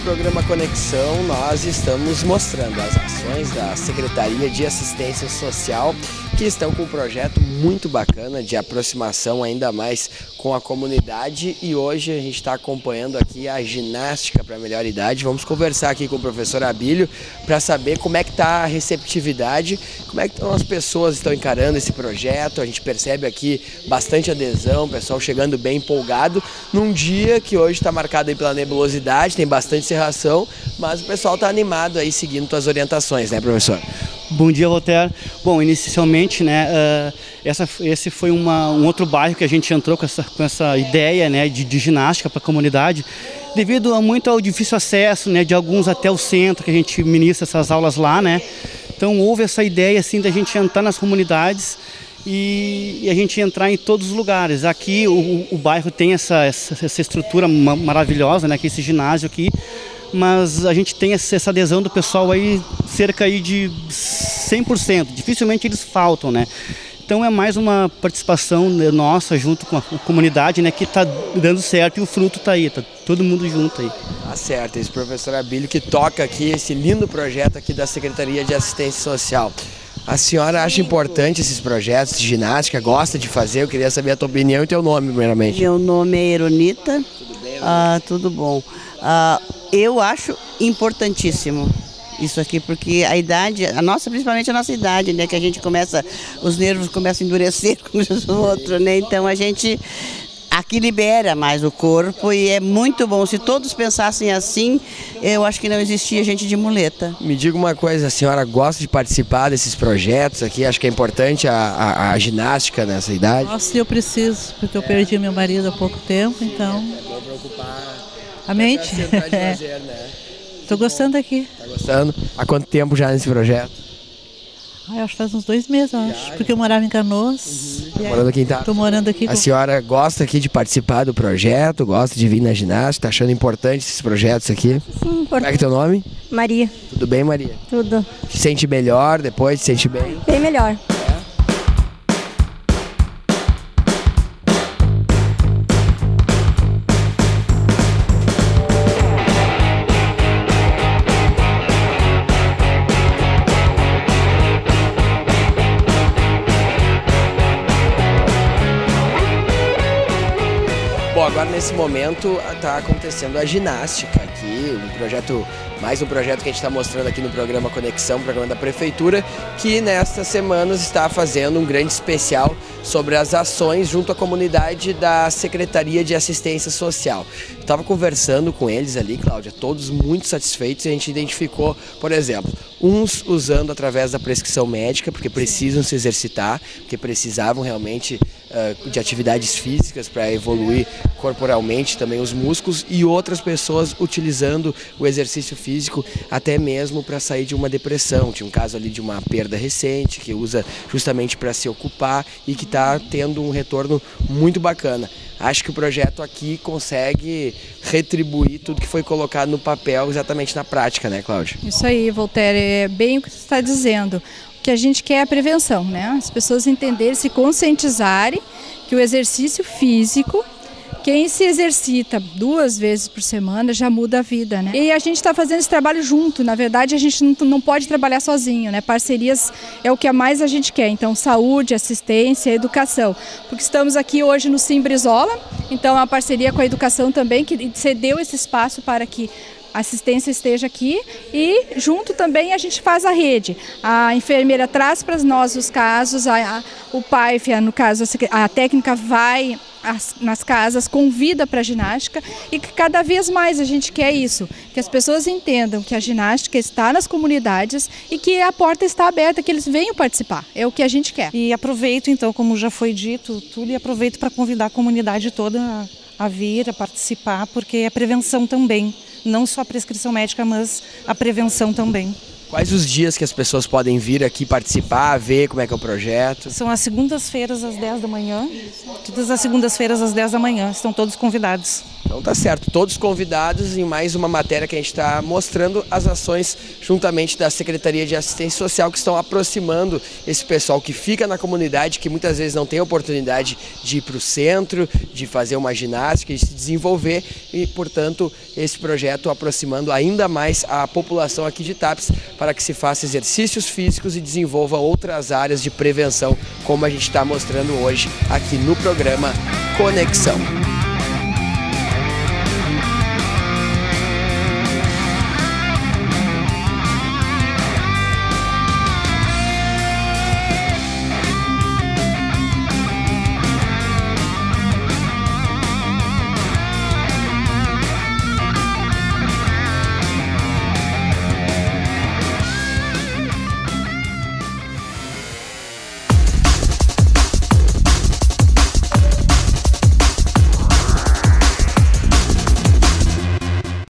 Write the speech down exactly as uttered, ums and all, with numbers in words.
programa Conexão, nós estamos mostrando as ações da Secretaria de Assistência Social, que estão com um projeto muito bacana de aproximação ainda mais com a comunidade, e hoje a gente está acompanhando aqui a ginástica para a melhor idade. Vamos conversar aqui com o professor Abílio para saber como é que está a receptividade, como é que as pessoas estão encarando esse projeto. A gente percebe aqui bastante adesão, o pessoal chegando bem empolgado, num dia que hoje está marcado aí pela nebulosidade, tem bastante cerração, mas o pessoal está animado aí seguindo suas orientações, né, professor? Bom dia, Walter. Bom, inicialmente, né, uh, essa, esse foi uma, um outro bairro que a gente entrou com essa, com essa ideia, né, de, de ginástica para a comunidade, devido a muito ao difícil acesso, né, de alguns até o centro, que a gente ministra essas aulas lá, né. Então houve essa ideia assim da gente entrar nas comunidades e, e a gente entrar em todos os lugares. Aqui o, o bairro tem essa, essa, essa estrutura maravilhosa, né, que é esse ginásio aqui. Mas a gente tem essa adesão do pessoal aí, cerca aí de cem por cento, dificilmente eles faltam, né? Então é mais uma participação nossa junto com a comunidade, né, que está dando certo, e o fruto está aí, tá todo mundo junto aí. Tá certo, esse professor Abílio que toca aqui esse lindo projeto aqui da Secretaria de Assistência Social. A senhora acha importante esses projetos de ginástica, gosta de fazer? Eu queria saber a tua opinião e teu nome, primeiramente. Meu nome é Eronita. Tudo bem, Eronita? Ah, tudo bom. Ah, eu acho importantíssimo isso aqui, porque a idade, a nossa, principalmente a nossa idade, né, que a gente começa, os nervos começam a endurecer com os outros, né, então a gente aqui libera mais o corpo e é muito bom. Se todos pensassem assim, eu acho que não existia gente de muleta. Me diga uma coisa, a senhora gosta de participar desses projetos aqui? Acho que é importante a, a, a ginástica nessa idade? Nossa, eu preciso, porque eu perdi meu marido há pouco tempo, então... É bom preocupar a mente? Fazer, né? Tô gostando aqui. Tá gostando? Há quanto tempo já nesse projeto? Ah, eu acho que faz uns dois meses, eu acho, porque eu morava em Canoas. Uhum. Morando aqui em Itá. Tô morando aqui. A com... senhora gosta aqui de participar do projeto, gosta de vir na ginástica, tá achando importante esses projetos aqui? Sim, importante. Como é que é teu nome? Maria. Tudo bem, Maria? Tudo. Te sente melhor depois? Te sente bem? Bem melhor. Bom, agora nesse momento está acontecendo a ginástica aqui, um projeto, mais um projeto que a gente está mostrando aqui no programa Conexão, programa da Prefeitura, que nestas semanas está fazendo um grande especial sobre as ações junto à comunidade da Secretaria de Assistência Social. Estava conversando com eles ali, Cláudia, todos muito satisfeitos, e a gente identificou, por exemplo, uns usando através da prescrição médica, porque precisam se exercitar, porque precisavam realmente uh, de atividades físicas para evoluir corporalmente também os músculos, e outras pessoas utilizando o exercício físico até mesmo para sair de uma depressão. Tinha um caso ali de uma perda recente que usa justamente para se ocupar e que está tendo um retorno muito bacana. Acho que o projeto aqui consegue retribuir tudo que foi colocado no papel exatamente na prática, né, Cláudia? Isso aí, Voltaire, é bem o que você está dizendo. O que a gente quer é a prevenção, né? As pessoas entenderem, se conscientizarem que o exercício físico, quem se exercita duas vezes por semana já muda a vida, né? E a gente está fazendo esse trabalho junto. Na verdade, a gente não, não pode trabalhar sozinho, né? Parcerias é o que a mais a gente quer. Então, saúde, assistência, educação. Porque estamos aqui hoje no Sim Brizola, então é uma parceria com a educação também, que cedeu esse espaço para que a assistência esteja aqui, e junto também a gente faz a rede. A enfermeira traz para nós os casos, a, a, o P A I F, no caso a técnica vai as, nas casas, convida para a ginástica, e que cada vez mais a gente quer isso, que as pessoas entendam que a ginástica está nas comunidades e que a porta está aberta, que eles venham participar, é o que a gente quer. E aproveito então, como já foi dito tudo, e aproveito para convidar a comunidade toda a, a vir, a participar, porque é prevenção também. Não só a prescrição médica, mas a prevenção também. Quais os dias que as pessoas podem vir aqui participar, ver como é que é o projeto? São as segundas-feiras às dez da manhã. Todas as segundas-feiras às dez da manhã. Estão todos convidados. Então Então tá certo, todos convidados em mais uma matéria que a gente está mostrando as ações juntamente da Secretaria de Assistência Social que estão aproximando esse pessoal que fica na comunidade, que muitas vezes não tem oportunidade de ir para o centro, de fazer uma ginástica e se desenvolver e, portanto, esse projeto aproximando ainda mais a população aqui de Tapes para que se faça exercícios físicos e desenvolva outras áreas de prevenção, como a gente está mostrando hoje aqui no programa Conexão.